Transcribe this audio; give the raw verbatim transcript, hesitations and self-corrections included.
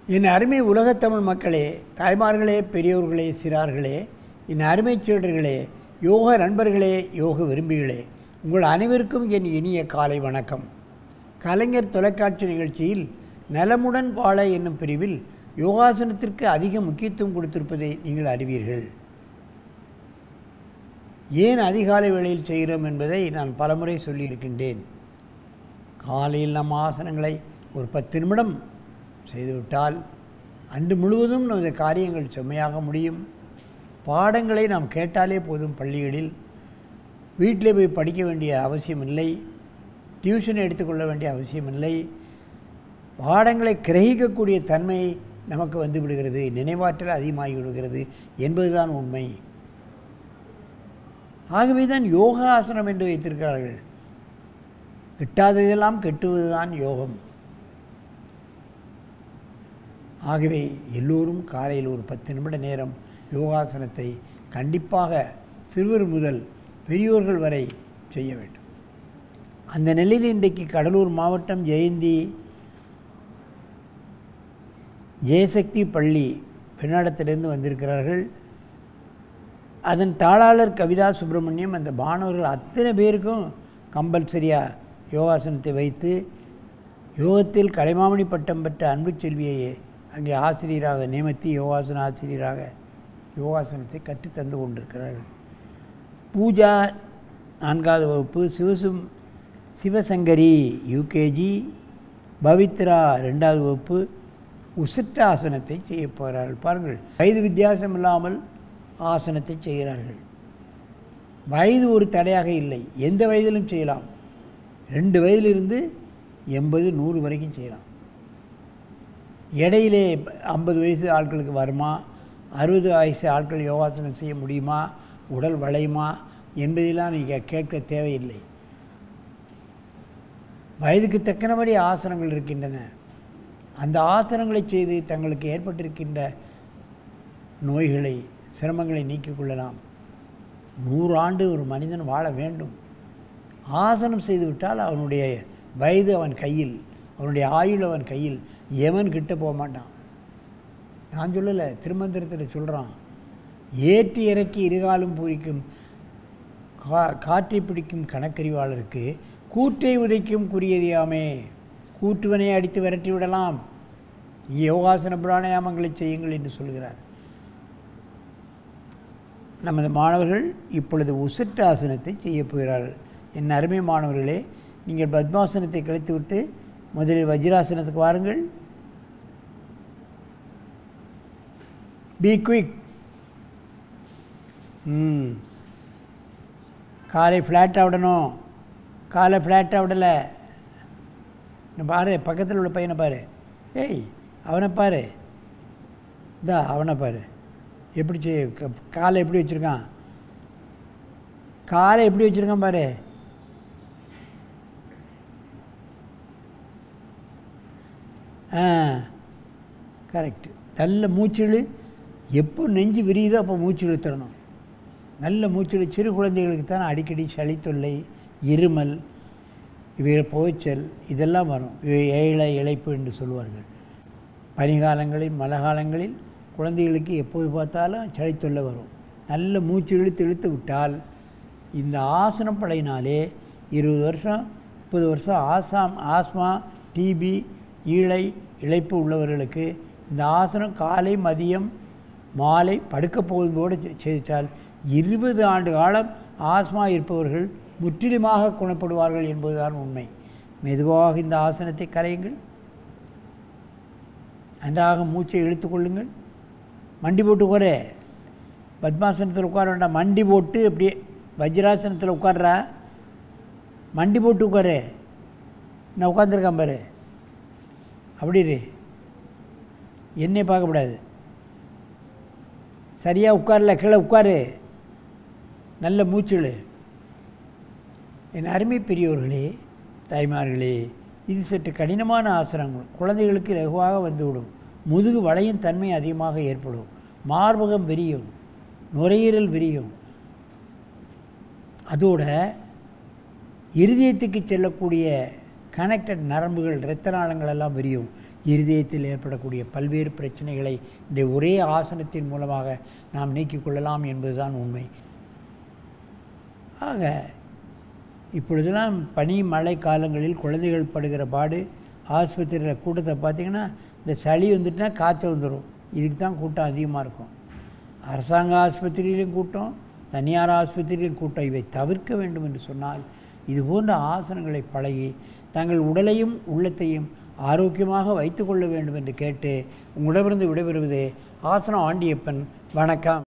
என் அருமை உலகத்தமிழ் மக்களே, தாய்மார்களே, பெரியோர்களே, சிறார்களே, என் அருமை சீடர்களே, யோக நண்பர்களே, யோக விரும்பிகளே, உங்கள் அனைவருக்கும் என் இனிய காலை வணக்கம். கலைஞர் தொலைக்காட்சி நிகழ்ச்சியில் நலமுடன் வாழ என்னும் பிரிவில் யோகாசனத்திற்கு அதிக முக்கியத்துவம் கொடுத்திருப்பதை நீங்கள் அறிவீர்கள். ஏன் அதிகாலை வேளையில் செய்கிறோம் என்பதை நான் பலமுறை சொல்லியிருக்கின்றேன். காலையில் நம் ஆசனங்களை ஒரு பத்து நிமிடம் செய்துவிட்டால் அன்று முழுவதும் நமது காரியங்கள் செம்மையாக முடியும். பாடங்களை நாம் கேட்டாலே போதும். பள்ளிகளில் வீட்டிலே போய் படிக்க வேண்டிய அவசியமில்லை, டியூஷன் எடுத்துக்கொள்ள வேண்டிய அவசியமில்லை. பாடங்களை கிரகிக்கக்கூடிய தன்மை நமக்கு வந்து விடுகிறது, நினைவாற்றல் அதிகமாகி விடுகிறது என்பதுதான் உண்மை. ஆகவே தான் யோகாசனம் என்று வைத்திருக்கிறார்கள். கிட்டாததெல்லாம் கெட்டுவதுதான் யோகம். ஆகவே எல்லோரும் காலையில் ஒரு பத்து நிமிட நேரம் யோகாசனத்தை கண்டிப்பாக சிறுவர் முதல் பெரியோர்கள் வரை செய்ய வேண்டும். அந்த நிலையில் இன்றைக்கு கடலூர் மாவட்டம் ஜெயந்தி ஜெயசக்தி பள்ளி பெண்ணாடத்திலிருந்து வந்திருக்கிறார்கள். அதன் தாளாளர் கவிதா சுப்பிரமணியம் அந்த மாணவர்கள் அத்தனை பேருக்கும் கம்பல்சரியாக யோகாசனத்தை வைத்து யோகத்தில் கலைமாமணி பட்டம் பெற்ற அன்பு செல்வியை அங்கே ஆசிரியராக நியமித்து யோகாசன ஆசிரியராக யோகாசனத்தை கற்றுத்தந்து கொண்டிருக்கிறார்கள். பூஜா நான்காவது வகுப்பு, சிவசும் சிவசங்கரி யூகேஜி, பவித்ரா ரெண்டாவது வகுப்பு உசிட்ட ஆசனத்தை செய்ய போகிறார்கள். பாருங்கள், வயது வித்தியாசம் இல்லாமல் ஆசனத்தை செய்கிறார்கள். வயது ஒரு தடையாக இல்லை, எந்த வயதிலும் செய்யலாம். ரெண்டு வயதிலிருந்து எண்பது நூறு வரைக்கும் செய்யலாம். இடையிலே ஐம்பது வயசு ஆட்களுக்கு வருமா, அறுபது வயசு ஆட்கள் யோகாசனம் செய்ய முடியுமா, உடல் வளையுமா என்பதெல்லாம் நீங்கள் கேட்க தேவையில்லை. வயதுக்கு தக்கனபடி ஆசனங்கள் இருக்கின்றன. அந்த ஆசனங்களை செய்து தங்களுக்கு ஏற்பட்டிருக்கின்ற நோய்களை சிரமங்களை நீக்கிக் கொள்ளலாம். நூறு ஆண்டு ஒரு மனிதன் வாழ வேண்டும். ஆசனம் செய்துவிட்டால் அவனுடைய வயது அவன் கையில், அவனுடைய ஆயுள் அவன் கையில். எவன் கிட்ட போக மாட்டான். நான் சொல்லலை, திருமந்திரத்தில் சொல்கிறான், ஏற்றி இறக்கி இருகாலும் பூரிக்கும் கா காற்றை பிடிக்கும் கணக்கறிவாளருக்கு கூற்றை உதைக்கும் குறியதியாமே. கூற்றுவனை அடித்து விரட்டி விடலாம். இங்கே யோகாசன பிராணாயாமங்களை செய்யுங்கள் என்று சொல்கிறார். நமது மாணவர்கள் இப்பொழுது உசிட்ட ஆசனத்தை செய்ய போகிறார்கள். என் அருமை மாணவர்களே, நீங்கள் பத்மாசனத்தை கழித்துவிட்டு முதலில் வஜ்ராசனத்துக்கு வாருங்கள். Be quick. ம் காலை ஃப்ளாட்டாக விடணும். காலை ஃப்ளாட்டாக விடலை. பாரு, பக்கத்தில் உள்ள பையனை பாரு. ஏய், அவனை பாரு. இதா அவனை பாரு, எப்படி செய் காலை எப்படி வச்சுருக்கான். காலை எப்படி வச்சுருக்கான் பாரு. ஆ கரெக்டு. நல்ல மூச்சுழு. எப்போ நெஞ்சு விரியுதோ அப்போ மூச்சு இழுத்துடணும். நல்ல மூச்சுழு. சிறு குழந்தைகளுக்கு தான் அடிக்கடி சளி தொல்லை, இருமல், இவை புகைச்சல் இதெல்லாம் வரும். இவை ஏழை இழைப்பு என்று சொல்வார்கள். பனிகாலங்களில் மழை காலங்களில் குழந்தைகளுக்கு எப்போது பார்த்தாலும் சளி தொல்லை வரும். நல்ல மூச்சு இழுத்து இழுத்து விட்டால் இந்த ஆசனம் படையினாலே இருபது வருஷம் முப்பது வருஷம் ஆசாம் ஆஸ்மா, டிபி, ஈழை இழைப்பு உள்ளவர்களுக்கு இந்த ஆசனம் காலை மதியம் மாலை படுக்க போகும்போது செய்தால் இருபது ஆண்டு காலம் ஆஸ்மா இருப்பவர்கள் முற்றிலுமாக குணப்படுவார்கள் என்பதுதான் உண்மை. மெதுவாக இந்த ஆசனத்தை கலையுங்கள். நன்றாக மூச்சை இழுத்து கொள்ளுங்கள். மண்டி போட்டு உட்கார. பத்மாசனத்தில் உட்கார வேண்டாம். மண்டி போட்டு அப்படியே வஜ்ராசனத்தில் உட்கார்றா. மண்டி போட்டு உட்காரு. நான் உட்காந்துருக்கேன் பாரு. அப்படி இரு. என்னை பார்க்கக்கூடாது. சரியாக உட்காரல, கீழே உட்காரு. நல்ல மூச்சுழு. என் அருமை பெரியோர்களே, தாய்மார்களே, இது சற்று கடினமான ஆசனங்கள். குழந்தைகளுக்கு லகுவாக வந்துவிடும். முதுகு வளையும் தன்மை அதிகமாக ஏற்படும். மார்பகம் விரியும், நுரையீரல் விரியும். அதோட இருதயத்துக்கு செல்லக்கூடிய கனெக்டட் நரம்புகள், இரத்த நாளங்கள் எல்லாம் விரியும். இருதயத்தில் ஏற்படக்கூடிய பல்வேறு பிரச்சனைகளை இந்த ஒரே ஆசனத்தின் மூலமாக நாம் நீக்கிக் கொள்ளலாம் என்பதுதான் உண்மை. ஆக இப்பொழுதெல்லாம் பனி மழை காலங்களில் குழந்தைகள் படுகிற பாடு, ஆஸ்பத்திரியில் கூட்டத்தை பார்த்திங்கன்னா இந்த சளி வந்துட்டுனா காய்ச்சல் வந்துடும். இதுக்கு தான் கூட்டம் அதிகமாக இருக்கும். அரசாங்க ஆஸ்பத்திரியிலும் கூட்டம், தனியார் ஆஸ்பத்திரியிலும் கூட்டம். இவை தவிர்க்க வேண்டும் என்று சொன்னால் இது போன்ற ஆசனங்களை பழகி தங்கள் உடலையும் உள்ளத்தையும் ஆரோக்கியமாக வைத்து கொள்ள வேண்டும் என்று கேட்டு உங்களிடமிருந்து விடைபெறுவது ஆசனம் ஆண்டியப்பன். வணக்கம்.